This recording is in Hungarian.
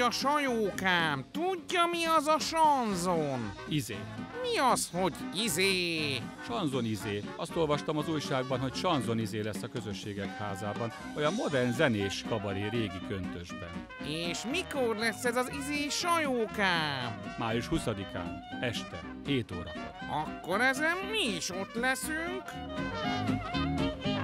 mondja, Sajókám, tudja, mi az a sanzon? Izé. Mi az, hogy izé? Sanzon izé. Azt olvastam az újságban, hogy sanzon izé lesz a közösségek házában. Olyan modern zenés kabaré régi köntösben. És mikor lesz ez az izé, Sajókám? Május 20-án, este, 7 órakor. Akkor ezen mi is ott leszünk?